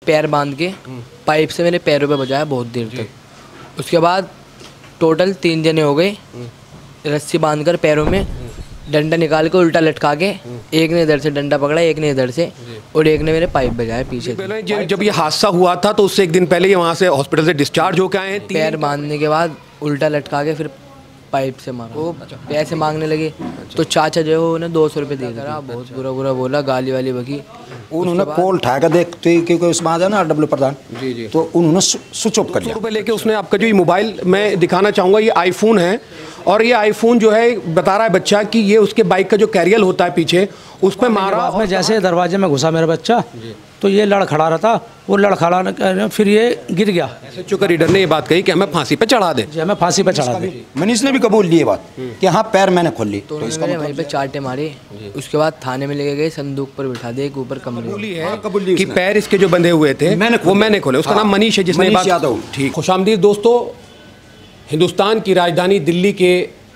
पैर बांध के पाइप से मेरे पैरों पे बजाया बहुत देर तक। उसके बाद टोटल 3 जने हो गए, रस्सी बांधकर पैरों में डंडा निकाल के उल्टा लटका के, एक ने इधर से डंडा पकड़ा, एक ने इधर से, और एक ने मेरे पाइप बजाया पीछे से। जब ये हादसा हुआ था तो उससे एक दिन पहले ये वहाँ से हॉस्पिटल से डिस्चार्ज होकर आए हैं। पैर बांधने के बाद उल्टा लटका के फिर पाइप से मारा। वो पैसे मांगने लगे तो चाचा जो है उन्हें 200 रुपये दे दिया। बहुत बुरा बोला, गाली वाली बकी। उन्होंने कॉल उठाया कर देखते, क्योंकि उसमें आ जाए ना RW प्रधान जी, तो उन्होंने स्विच ऑफ कर लिया। रुपये लेके उसने आपका जो ये मोबाइल मैं दिखाना चाहूँगा, ये आईफोन है, और ये आईफोन जो है बता रहा है बच्चा कि ये उसके बाइक का जो कैरियल होता है पीछे उस पर मारा। और जैसे दरवाजे में घुसा मेरा बच्चा तो ये लड़खड़ा रहा था, वो लड़खड़ा फिर ये गिर गया। SHO का रीडर ने ये बात कही कि हमें फांसी पे चढ़ा दे। हमें फांसी पे चढ़ा दे। मनीष ने भी कबूल ली ये बात कि हाँ पैर मैंने खोल ली। तो इसका वहीं पे चाटे मारे। उसके बाद थाने में लेके गए, संदूक पर बिठा दे, एक ऊपर कमरे है कि पैर इसके जो बंधे हुए थे वो मैंने खोले। उसका नाम मनीष है जिसने बात यादव। ठीक, खुशामदीद दोस्तों, हिंदुस्तान की राजधानी दिल्ली के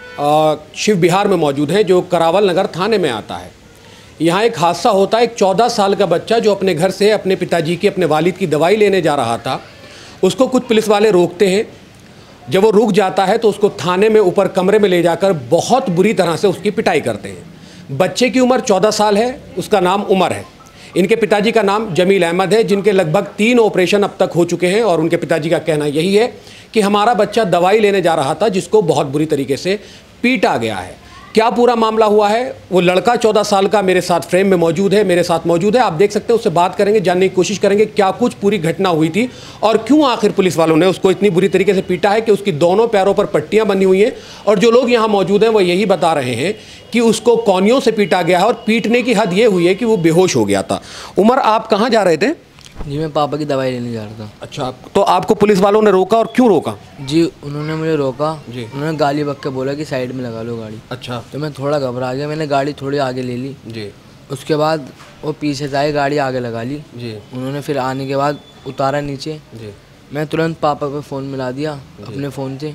शिव विहार में मौजूद हैं, जो करावल नगर थाने में आता है। यहाँ एक हादसा होता है। एक 14 साल का बच्चा जो अपने घर से अपने पिताजी की, अपने वालिद की दवाई लेने जा रहा था, उसको कुछ पुलिस वाले रोकते हैं। जब वो रुक जाता है तो उसको थाने में ऊपर कमरे में ले जाकर बहुत बुरी तरह से उसकी पिटाई करते हैं। बच्चे की उम्र 14 साल है, उसका नाम उमर है। इनके पिताजी का नाम जमील अहमद है, जिनके लगभग 3 ऑपरेशन अब तक हो चुके हैं, और उनके पिताजी का कहना यही है कि हमारा बच्चा दवाई लेने जा रहा था जिसको बहुत बुरी तरीके से पीटा गया है। क्या पूरा मामला हुआ है, वो लड़का 14 साल का मेरे साथ फ्रेम में मौजूद है, मेरे साथ मौजूद है। आप देख सकते हैं, उससे बात करेंगे, जानने की कोशिश करेंगे क्या कुछ पूरी घटना हुई थी और क्यों आखिर पुलिस वालों ने उसको इतनी बुरी तरीके से पीटा है कि उसकी दोनों पैरों पर पट्टियां बंधी हुई हैं। और जो लोग यहाँ मौजूद हैं वो यही बता रहे हैं कि उसको कौनियों से पीटा गया है, और पीटने की हद ये हुई है कि वो बेहोश हो गया था। उमर, आप कहाँ जा रहे थे? जी, मैं पापा की दवाई लेने जा रहा था। अच्छा, तो आपको पुलिस वालों ने रोका, और क्यों रोका? जी, उन्होंने मुझे रोका जी। उन्होंने गाली बक के बोला कि साइड में लगा लो गाड़ी। अच्छा, तो मैं थोड़ा घबरा गया, मैंने गाड़ी थोड़ी आगे ले ली जी। उसके बाद वो पीछे से आए, गाड़ी आगे लगा ली जी। उन्होंने फिर आने के बाद उतारा नीचे जी। मैं तुरंत पापा पे फ़ोन मिला दिया अपने फ़ोन से,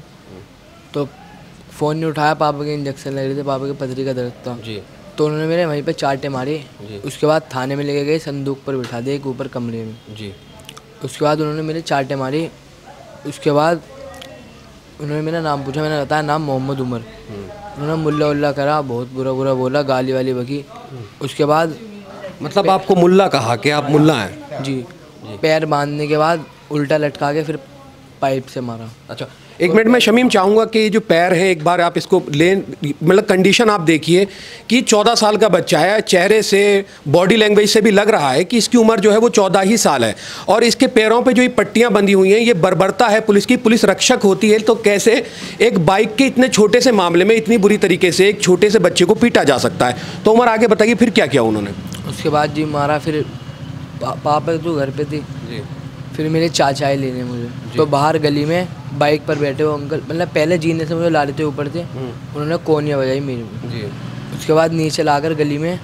तो फ़ोन नहीं उठाया। पापा के इंजेक्शन लग रहे थे, पापा के पथरी का दर्द था जी। तो उन्होंने मेरे वहीं पे चाटे मारे। उसके बाद थाने में लेके गए, संदूक पर बिठा दे, एक ऊपर कमरे में जी। उसके बाद उन्होंने मेरे चाटे मारे। उसके बाद उन्होंने मेरा नाम पूछा, मैंने बताया नाम मोहम्मद उमर। उन्होंने मुल्ला उल्ला करा, बहुत बुरा बोला, गाली वाली बकी। उसके बाद मतलब आपको मुल्ला कहा कि आप मुल्ला हैं जी। पैर बांधने के बाद उल्टा लटका के फिर पाइप से मारा। अच्छा, एक मिनट में शमीम चाहूँगा कि ये जो पैर है, एक बार आप इसको लें, मतलब कंडीशन आप देखिए कि 14 साल का बच्चा है, चेहरे से, बॉडी लैंग्वेज से भी लग रहा है कि इसकी उम्र जो है वो 14 ही साल है, और इसके पैरों पे जो ये पट्टियाँ बंधी हुई हैं, ये बर्बरता है पुलिस की। पुलिस रक्षक होती है, तो कैसे एक बाइक के इतने छोटे से मामले में इतनी बुरी तरीके से एक छोटे से बच्चे को पीटा जा सकता है? तो उमर, आगे बताइए फिर क्या किया उन्होंने? उसके बाद जी मारा, फिर पापा तो घर पे थी जी। फिर मेरे चाचा आए लेने मुझे, तो बाहर गली में बाइक पर बैठे वो अंकल, मतलब पहले जीने से मुझे ला रहे थे ऊपर से, उन्होंने कोनियाँ बजाई मेरे को। उसके बाद नीचे लाकर गली में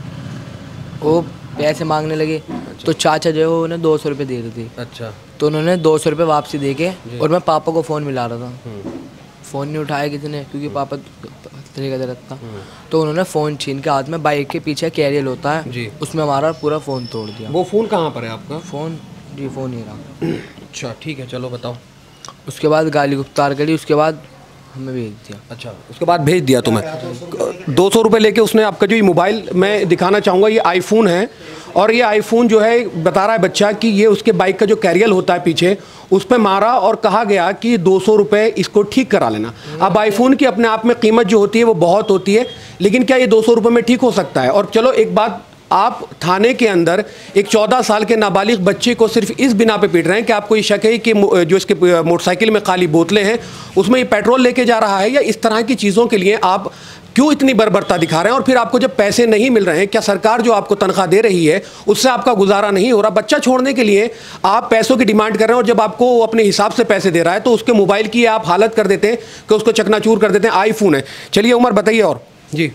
वो पैसे मांगने लगे। अच्छा। तो चाचा जो है वो उन्हें 200 रुपये दे रहे थे। अच्छा। तो उन्होंने 200 रुपये वापसी दे के, और मैं पापा को फ़ोन मिला रहा था, फ़ोन नहीं उठाया किसी ने, क्योंकि पापा पथरी का दर्द था। तो उन्होंने फ़ोन छीन के हाथ में, बाइक के पीछे कैरियर होता है उसमें हमारा पूरा फ़ोन तोड़ दिया। वो फ़ोन कहाँ पर है आपका? फ़ोन जी, फ़ोन ही रहा। अच्छा, ठीक है, चलो बताओ। उसके बाद गाली गुफ्तार करी, उसके बाद हमें भेज दिया। अच्छा, उसके बाद भेज दिया तुम्हें। 200 रुपये लेके उसने आपका जो ये मोबाइल मैं दिखाना चाहूँगा, ये आईफोन है, और ये आईफोन जो है बता रहा है बच्चा कि ये उसके बाइक का जो कैरियल होता है पीछे उस पर मारा, और कहा गया कि 200 रुपये इसको ठीक करा लेना। अब आईफोन की अपने आप में कीमत जो होती है वो बहुत होती है, लेकिन क्या ये 200 रुपये में ठीक हो सकता है? और चलो एक बात, आप थाने के अंदर एक 14 साल के नाबालिग बच्चे को सिर्फ इस बिना पे पीट रहे हैं कि आपको ये शक है कि जो इसके मोटरसाइकिल में खाली बोतलें हैं उसमें ये पेट्रोल लेके जा रहा है, या इस तरह की चीज़ों के लिए आप क्यों इतनी बर्बरता दिखा रहे हैं? और फिर आपको जब पैसे नहीं मिल रहे हैं, क्या सरकार जो आपको तनख्वाह दे रही है उससे आपका गुजारा नहीं हो रहा? बच्चा छोड़ने के लिए आप पैसों की डिमांड कर रहे हैं, और जब आपको वो अपने हिसाब से पैसे दे रहा है तो उसके मोबाइल की आप हालत कर देते हैं कि उसको चकनाचूर कर देते हैं। आईफोन है। चलिए उमर, बताइए और जी।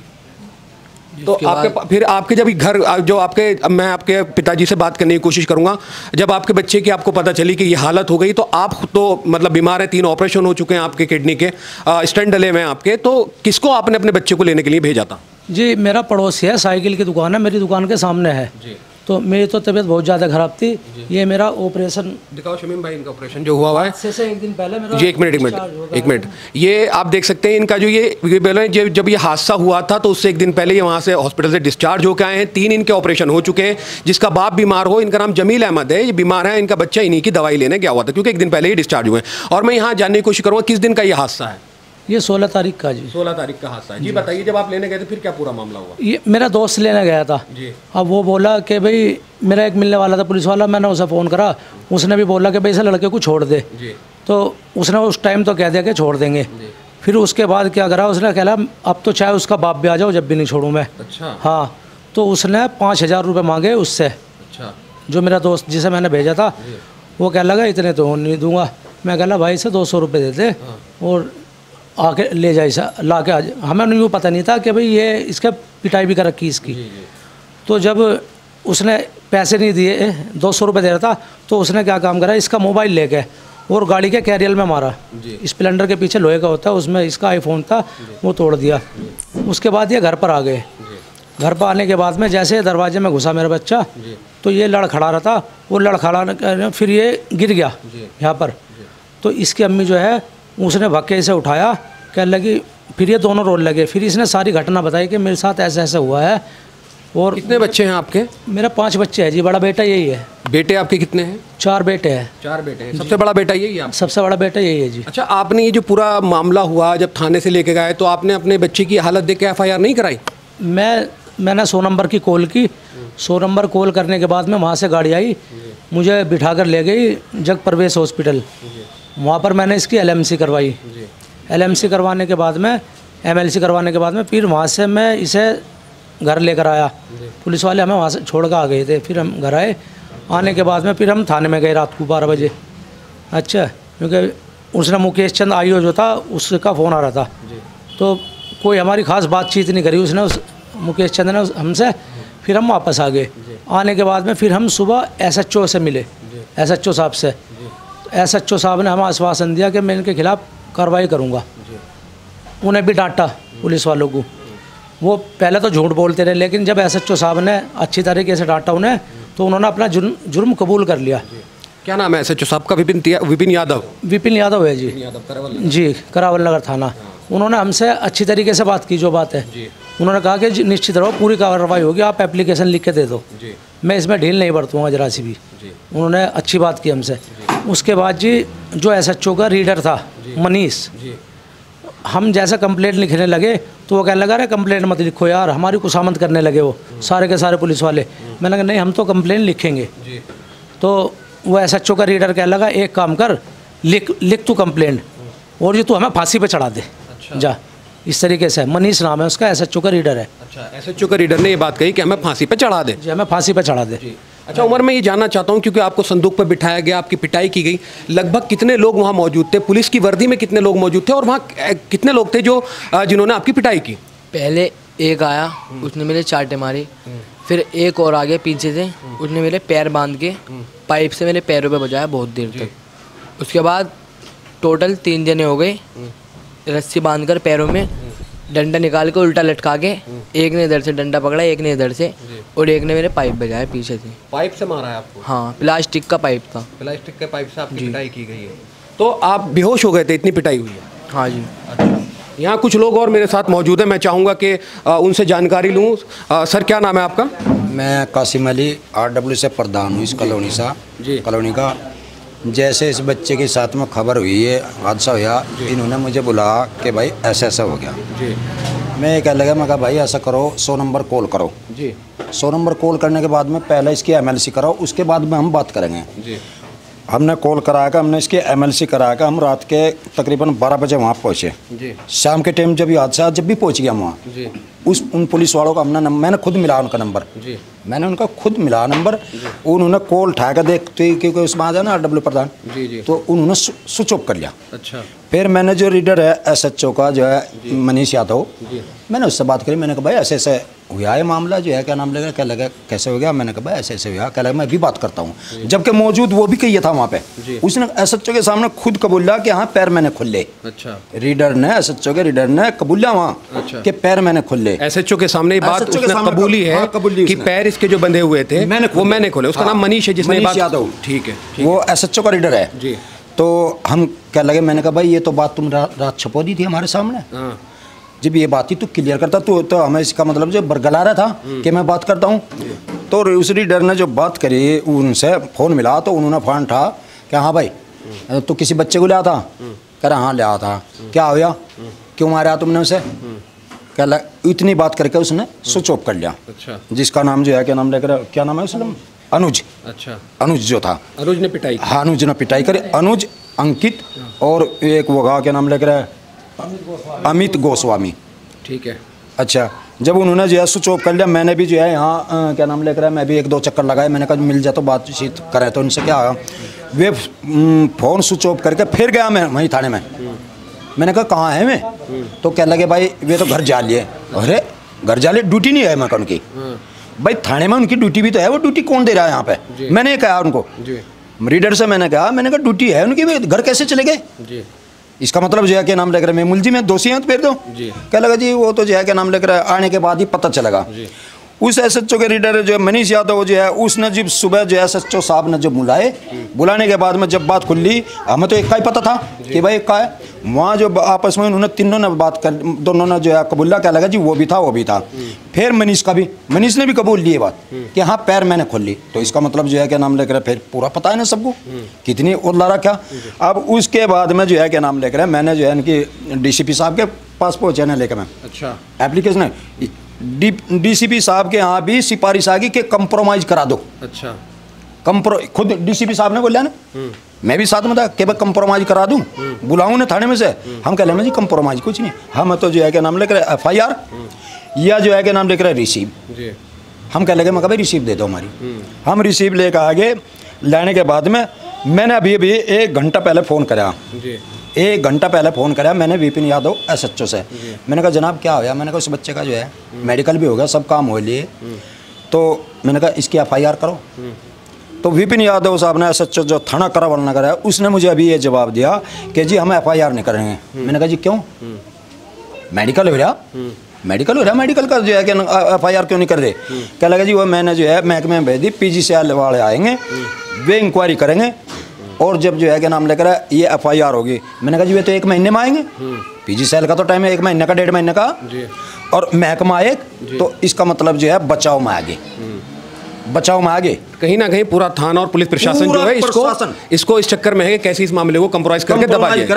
तो आपके फिर आपके जब घर जो आपके, मैं आपके पिताजी से बात करने की कोशिश करूंगा, जब आपके बच्चे की आपको पता चली कि ये हालत हो गई, तो आप तो मतलब बीमार हैं, 3 ऑपरेशन हो चुके हैं आपके किडनी के, स्टेंट डले हुए हैं आपके, तो किसको आपने अपने बच्चे को लेने के लिए भेजा था? जी, मेरा पड़ोसी है, साइकिल की दुकान है, मेरी दुकान के सामने है जी। तो मेरी तो तबीयत बहुत ज़्यादा ख़राब थी। ये मेरा ऑपरेशन दिखाओ शमीम भाई, इनका ऑपरेशन जो हुआ है से एक दिन पहले मेरा जी। एक मिनट ये आप देख सकते हैं इनका जो ये बोले जब ये हादसा हुआ था तो उससे एक दिन पहले ये वहाँ से हॉस्पिटल से डिस्चार्ज होकर आए हैं। 3 इनके ऑपरेशन हो चुके हैं। जिसका बाप बीमार हो, इनका नाम जमील अहमद है, ये बीमार है, इनका बच्चा इन्हीं की दवाई लेने गया हुआ था क्योंकि एक दिन पहले ही डिस्चार्ज हुए। और मैं यहाँ जानने की कोशिश करूँगा किस दिन का ये हादसा है। ये 16 तारीख का जी। 16 तारीख का हादसा है जी। बताइए जब आप लेने गए थे फिर क्या पूरा मामला हुआ? ये मेरा दोस्त लेने गया था जी। अब वो बोला कि भाई मेरा एक मिलने वाला था पुलिस वाला, मैंने उसे फ़ोन करा, उसने भी बोला कि भाई इस लड़के को छोड़ दे जी। तो उसने उस टाइम तो कह दिया कि छोड़ देंगे। फिर उसके बाद क्या करा, उसने कहला अब तो चाहे उसका बाप भी आ जाओ जब भी नहीं छोड़ूँ मैं। अच्छा। हाँ, तो उसने 5,000 रुपये मांगे उससे। अच्छा। जो मेरा दोस्त जिसे मैंने भेजा था वो कह लगा इतने तो नहीं दूंगा। मैं कहला भाई से 200 रुपये दे दे और आके ले जाए ला के आज। हमें यूँ पता नहीं था कि भाई ये इसका पिटाई भी कर रखी इसकी। तो जब उसने पैसे नहीं दिए, 200 रुपये दे रहा था, तो उसने क्या काम करा, इसका मोबाइल लेके और गाड़ी के कैरियर में मारा। स्प्लेंडर के पीछे लोहे का होता है, उसमें इसका आईफोन था, वो तोड़ दिया। उसके बाद ये घर पर आ गए। घर पर आने के बाद में जैसे दरवाजे में घुसा मेरा बच्चा तो ये लड़ खड़ा रहा था। वो लड़ खड़ा फिर ये गिर गया यहाँ पर। तो इसकी अम्मी जो है उसने धक्के से उठाया, कहने लगी, फिर ये दोनों रोने लगे। फिर इसने सारी घटना बताई कि मेरे साथ ऐसा ऐसा हुआ है। और कितने बच्चे हैं आपके? मेरा 5 बच्चे हैं जी। बड़ा बेटा यही है। बेटे आपके कितने हैं? 4 बेटे हैं। 4 बेटे हैं। सबसे बड़ा बेटा यही है आप? सबसे बड़ा बेटा यही है जी। अच्छा, आपने ये जो पूरा मामला हुआ जब थाने से लेके गए तो आपने अपने बच्चे की हालत देख के FIR नहीं कराई? मैंने 100 नंबर की कॉल की। 100 नंबर कॉल करने के बाद में वहाँ से गाड़ी आई, मुझे बिठाकर ले गई जग प्रवेश हॉस्पिटल। वहाँ पर मैंने इसकी LMC करवाई। LMC करवाने के बाद में MLC करवाने के बाद में फिर वहाँ से मैं इसे घर लेकर आया। पुलिस वाले हमें वहाँ से छोड़ कर आ गए थे। फिर हम घर आए। आने के बाद में फिर हम थाने में गए रात को 12 बजे। अच्छा, क्योंकि उसने मुकेश चंद IO जो था उसका फ़ोन आ रहा था। तो कोई हमारी ख़ास बातचीत नहीं करी उसने, उस मुकेश चंद ने हमसे। फिर हम वापस आ गए। आने के बाद में फिर हम सुबह SHO से मिले, SHO साहब से। SHO साहब ने हमें आश्वासन दिया कि मैं इनके खिलाफ़ कार्रवाई करूँगा। उन्हें भी डांटा पुलिस वालों को। वो पहले तो झूठ बोलते रहे, लेकिन जब SHO साहब ने अच्छी तरीके से डांटा उन्हें तो उन्होंने अपना जुर्म कबूल कर लिया। क्या नाम है SHO साहब का? विपिन यादव। विपिन यादव है जी। जी, करावल नगर थाना। उन्होंने हमसे अच्छी तरीके से बात की, जो बात है। उन्होंने कहा कि निश्चित रहो, पूरी कार्रवाई होगी, आप एप्लीकेशन लिख के दे दो, मैं इसमें ढील नहीं बरतूँगा जरा सी भी। उन्होंने अच्छी बात की हमसे। उसके बाद जी जो SHO का रीडर था मनीष, हम जैसा कंप्लेंट लिखने लगे तो वो कहने लगा, अरे कंप्लेंट मत लिखो यार, हमारी खुशामद करने लगे वो सारे के सारे पुलिस वाले। मैंने कहा नहीं, हम तो कंप्लेंट लिखेंगे। तो वो SHO का रीडर कहने लगा, एक काम कर, लिख तू कंप्लेंट और ये तू हमें फांसी पे चढ़ा दे। अच्छा। जा, इस तरीके से। मनीष नाम है उसका, SHO का रीडर है। अच्छा, SHO का रीडर ने ये बात कही कि हमें फांसी पे चढ़ा दे। जी, हमें फांसी पे चढ़ा दे। अच्छा उमर, मैं ये जानना चाहता हूँ क्योंकि आपको संदूक पर बिठाया गया, आपकी पिटाई की गई, लगभग कितने लोग वहाँ मौजूद थे? पुलिस की वर्दी में कितने लोग मौजूद थे और वहाँ कितने लोग थे जो जिन्होंने आपकी पिटाई की? पहले एक आया, उसने मेरे चाटे मारी। फिर एक और आ गया पीछे से, उसने मेरे पैर बांध के पाइप से मेरे पैरों पे बजाया बहुत देर तक। उसके बाद टोटल 3 जने हो गए, रस्सी बांधकर पैरों में डंडा निकाल के उल्टा लटका के, एक ने इधर से डंडा पकड़ा, एक ने इधर से, और एक ने मेरे पाइप बजाया पीछे से। पाइप से मारा है आपको? हाँ, प्लास्टिक का पाइप था। प्लास्टिक के पाइप से आपकी पिटाई की गई है। तो आप बेहोश हो गए थे, इतनी पिटाई हुई है? हाँ जी। अच्छा, यहाँ कुछ लोग और मेरे साथ मौजूद हैं, मैं चाहूँगा कि उनसे जानकारी लूँ। सर, क्या नाम है आपका? मैं कासिम अली, RW से प्रधान हूँ इस कॉलोनी सा जी, कॉलोनी का। जैसे इस बच्चे के साथ में खबर हुई है, हादसा हुआ, इन्होंने मुझे बुलाया कि भाई ऐसा ऐसा हो गया जी। मैं क्या लगा, मैं कहा भाई ऐसा करो, 100 नंबर कॉल करो जी। 100 नंबर कॉल करने के बाद में पहले इसकी MLC कराओ, उसके बाद में हम बात करेंगे जी। हमने कॉल कराया का, हमने इसकी MLC कराया का। हम रात के तकरीबन 12 बजे वहाँ पहुँचे जी। शाम के टाइम जब ये हादसा जब भी पहुँच गया वहाँ जी, उन पुलिस वालों का मैंने खुद मिला उनका नंबर जी। मैंने उनका खुद मिला नंबर। उन्होंने कॉल उठा कर देखते, क्योंकि उसमें आ जाए ना RW प्रधान जी जी, तो उन्होंने स्विच ऑफ कर लिया। अच्छा। फिर मैंने जो रीडर है SHO का जो है मनीष यादव, मैंने उससे बात करी। मैंने कहा भाई ऐसे ऐसे हुआ है मामला, जो है क्या नाम लगा, क्या लगा, कैसे हो गया? मैंने कहा भाई ऐसे ऐसे हुआ, क्या लगा, मैं भी बात करता हूँ। जबकि मौजूद वो भी कही था वहाँ पे, उसने SHO के सामने खुद कबूला कि हाँ पैर मैंने खुले। अच्छा। रीडर ने, SHO के रीडर ने कबूला वहाँ कि पैर मैंने खुले। खोले। एसएचओ के सामने बात उसने कबूली है कि पैर इसके जो बंधे हुए थे वो मैंने खोले। उसका नाम मनीष है जिसने बात। यादव, ठीक है, वो एसएचओ का रीडर है जी। तो हम क्या लगे, मैंने कहा भाई ये तो बात तुम रात छपो दी थी हमारे सामने। जब ये बात थी तो क्लियर करता, तो हमें इसका मतलब जो बरगला रहा था कि मैं बात करता हूँ। तो उस रीडर ने जो बात करी, उनसे फ़ोन मिला तो उन्होंने फ़ोन उठा कि हाँ भाई तो किसी बच्चे को लिया था? कह रहा हाँ लिया था। क्या हो गया, क्यों मारा तुमने उसे? क्या इतनी बात करके उसने स्विच ऑफ कर लिया। अच्छा। जिसका नाम जो है क्या नाम लेकर, क्या नाम है उसका? अनुज। अच्छा। अनुज जो था, अनुज ने पिटाई। हाँ अनुज ने पिटाई करी। अनुज, अंकित और एक वो क्या नाम लेकर है, अमित गोस्वामी। ठीक है। अच्छा, जब उन्होंने जो है स्विच ऑफ कर लिया, मैंने भी जो है यहाँ क्या नाम लेकर है, मैं भी 1-2 चक्कर लगाए। मैंने कहा मिल जाए तो बातचीत करें। तो उनसे क्या आया, वे फ़ोन स्विच ऑफ करके फिर गया मैं वहीं थाने में। मैंने कहा कहाँ है मैं? तो कह लगे भाई वे तो घर जा लिए। अरे घर जा लिए, ड्यूटी नहीं है मैं उनकी। भाई थाने में उनकी ड्यूटी भी तो है, वो ड्यूटी कौन दे रहा है यहाँ पे? मैंने कहा उनको, रीडर से मैंने कहा ड्यूटी है उनकी, घर कैसे चले गए? इसका मतलब जो है क्या नाम लेकर मैं मुलजिम है, दोषी हैं तो फिर दो। क्या लगा जी वो तो जो है क्या नाम लेकर आने के बाद ही पता चलेगा। उस एसएचओ के रीडर जो मनीष यादव जो है, उसने जब सुबह जो एसएचओ साहब ने जब बुलाने के बाद में जब बात खुली, हमें तो एक का ही पता था कि भाई एक का है। वहाँ जो आपस में उन्होंने तीनों ने बात कर, दोनों ने जो है कबूला, क्या लगा जी वो भी था। फिर मनीष ने भी कबूल ली बात कि हाँ पैर मैंने खोल ली। तो इसका मतलब जो है क्या नाम लेकर फिर पूरा पता है ना सबको कितनी और लारा क्या। अब उसके बाद में जो है क्या नाम लेकर मैंने जो है इनकी डीसीपी साहब के पास पहुँचाने लेकर मैं, अच्छा, एप्लीकेशन डीसीपी साहब के यहाँ भी सिफारिश आ गई कि कंप्रोमाइज करा दो। अच्छा, खुद डीसीपी साहब ने बोला ना, मैं भी साथ में था कि भाई कंप्रोमाइज करा दूं, बुलाऊं ना थाने में से। हम कह रहे जी कंप्रोमाइज कुछ नहीं, हम तो जो है क्या नाम लेकर FIR या जो है क्या नाम लेकर रिसीव। हम कह लगे मैं भाई रिसीव दे दो हमारी। हम रिसीव लेकर आगे लाने के बाद में मैंने अभी 1 घंटा पहले फ़ोन कराया। 1 घंटा पहले फ़ोन कराया मैंने विपिन यादव SHO से। मैंने कहा जनाब क्या हो गया? मैंने कहा उस बच्चे का जो है मेडिकल भी हो गया, सब काम हो लिए, तो मैंने कहा इसकी FIR करो। तो विपिन यादव साहब ने SHO जो थाना करावल नगर है, उसने मुझे अभी ये जवाब दिया कि जी हम FIR नहीं करेंगे। मैंने कहा जी क्यों? मेडिकल हो रहा, मेडिकल का जो है कि FIR क्यों नहीं कर रहे? क्या लगा जी वो मैंने जो है महकमे में भेज दी, PGCL वाले आएंगे, वे इंक्वायरी करेंगे और जब जो है क्या नाम लेकर ये FIR होगी। मैंने कहा जी वे तो 1 महीने में आएंगे, PGCL का तो टाइम है 1 महीने का, 1.5 महीने का, और महकमा एक, तो इसका मतलब जो है बचाव में आगे कहीं ना कहीं पूरा थाना और पुलिस प्रशासन जो है इसको इस चक्कर में है कि कैसे इस मामले को कंप्रोमाइज करके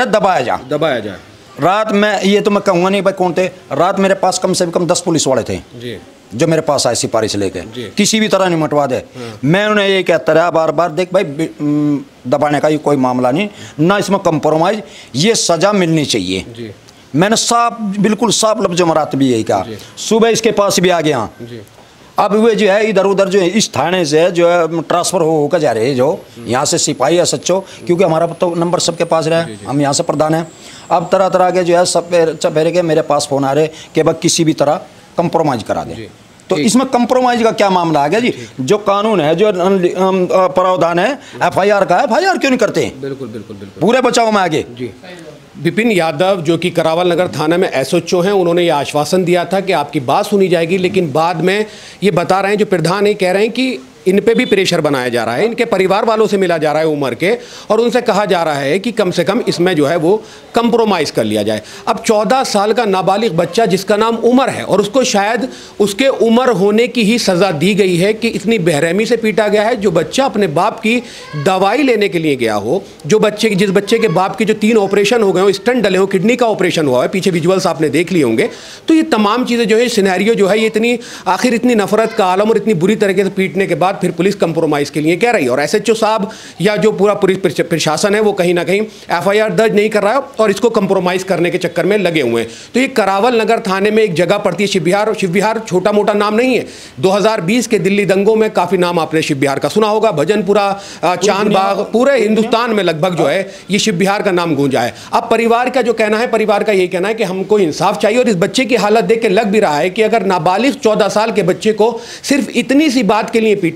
दबाया जाए। रात में ये तो मैं कहूँगा नहीं भाई कौन थे, रात मेरे पास कम से कम 10 पुलिस वाले थे जो मेरे पास आए सिफारिश लेके, किसी भी तरह नहीं मटवा दे। मैं उन्हें ये कहता रहा बार बार, देख भाई दबाने का ये कोई मामला नहीं, ना इसमें कंप्रोमाइज, ये सज़ा मिलनी चाहिए। मैंने बिल्कुल साफ लफ्ज़ मरात भी यही कहा। सुबह इसके पास भी आ गया। अब वे जो है इधर उधर जो है इस थाने से जो है ट्रांसफ़र होकर जा रहे हैं, जो यहाँ से सिपाही SHO, क्योंकि हमारा तो नंबर सबके पास रहा है, हम यहाँ से प्रधान हैं। अब तरह तरह के जो है सब चपेरे के मेरे पास फ़ोन आ रहे कि भाई किसी भी तरह कंप्रोमाइज़ करा दे। तो इसमें कंप्रोमाइज़ का क्या मामला आ गया जी? जो कानून है, जो प्रावधान है FIR का, FIR क्यों नहीं करते? बिल्कुल पूरे बचाव में आगे। विपिन यादव जो कि करावल नगर थाना में SHO हैं, उन्होंने ये आश्वासन दिया था कि आपकी बात सुनी जाएगी, लेकिन बाद में ये बता रहे हैं, जो प्रधान है कह रहे हैं कि इन पे भी प्रेशर बनाया जा रहा है, इनके परिवार वालों से मिला जा रहा है उम्र के, और उनसे कहा जा रहा है कि कम से कम इसमें जो है वो कंप्रोमाइज़ कर लिया जाए। अब 14 साल का नाबालिग बच्चा जिसका नाम उमर है, और उसको शायद उसके उम्र होने की ही सज़ा दी गई है कि इतनी बेरहमी से पीटा गया है। जो बच्चा अपने बाप की दवाई लेने के लिए गया हो, जिस बच्चे के बाप के जो 3 ऑपरेशन हो गए हो, स्टंट डले हो, किडनी का ऑपरेशन हुआ है, पीछे विजुअल्स आपने देख लिए होंगे। तो ये तमाम चीज़ें जो है, सिनेरियो जो है, ये आखिर इतनी नफरत का आलम और इतनी बुरी तरीके से पीटने के बाद फिर पुलिस कंप्रोमाइज के लिए कह रही है। और SHO साहब या जो पूरा पुलिस प्रशासन है वो कहीं ना कहीं FIR दर्ज नहीं कर रहा है और इसको कंप्रोमाइज करने के चक्कर में लगे हुए हैं। तो ये करावल नगर थाने में एक जगह पड़ती है शिव विहार, छोटा मोटा नाम नहीं है। 2020 के दिल्ली दंगों में काफी नाम आपने शिव विहार का सुना होगा, भजनपुरा, चांद बाग, पूरे हिंदुस्तान में लगभग जो है ये शिव विहार का नाम गूंजा है। अब परिवार का जो कहना है, परिवार का यही कहना है कि हमको इंसाफ चाहिए, और इस बच्चे की हालत देख के लग भी रहा है कि अगर नाबालिग 14 साल के बच्चे को सिर्फ इतनी सी बात के लिए पीटा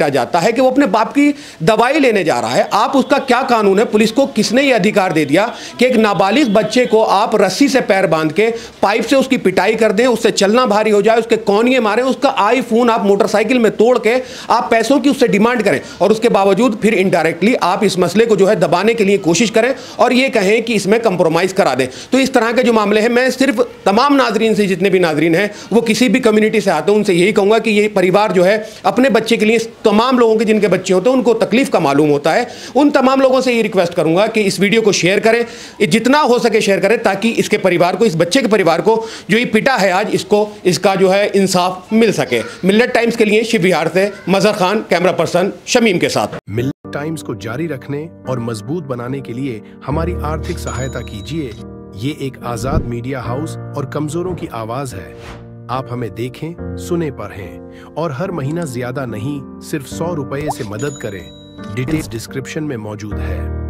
पीटा जाता है कि वो अपने बाप की दवाई लेने जा रहा है। आप उसका क्या कानून है? पुलिस को किसने ये अधिकार दे दिया कि एक नाबालिग बच्चे को आप रस्सी से पैर बांध के पाइप से उसकी पिटाई कर दें, उससे चलना भारी हो जाए, उसके कौनिये मारें, उसका आईफोन आप मोटरसाइकिल में तोड़ के आप पैसों की उससे डिमांड करें और उसके बावजूद फिर इनडायरेक्टली आप इस मसले को जो है दबाने के लिए कोशिश करें और ये कहें कि इसमें कंप्रोमाइज करा दें। तो इस तरह के जो मामले हैं, मैं सिर्फ तमाम नाजरीन से, जितने भी नाजरीन हैं वो किसी भी कम्युनिटी से आते हैं, उनसे यही कहूंगा कि ये परिवार जो है अपने बच्चे के लिए, तमाम लोगों के जिनके बच्चे होते हैं उनको तकलीफ का मालूम होता है, उन तमाम लोगों से ये रिक्वेस्ट करूंगा कि इस वीडियो को शेयर करें, जितना हो सके शेयर करें, ताकि इसके परिवार को, इस बच्चे के परिवार को जो ये पिटा है आज, इसको इसका जो है इंसाफ मिल सके। मिल्लत टाइम्स के लिए शिव विहार से मजहर खान, कैमरा पर्सन शमीम के साथ। मिल्लत टाइम्स को जारी रखने और मजबूत बनाने के लिए हमारी आर्थिक सहायता कीजिए। ये एक आजाद मीडिया हाउस और कमजोरों की आवाज है। आप हमें देखें, सुने, पढ़ें और हर महीना ज्यादा नहीं, सिर्फ 100 रुपये से मदद करें। डिटेल्स डिस्क्रिप्शन में मौजूद है।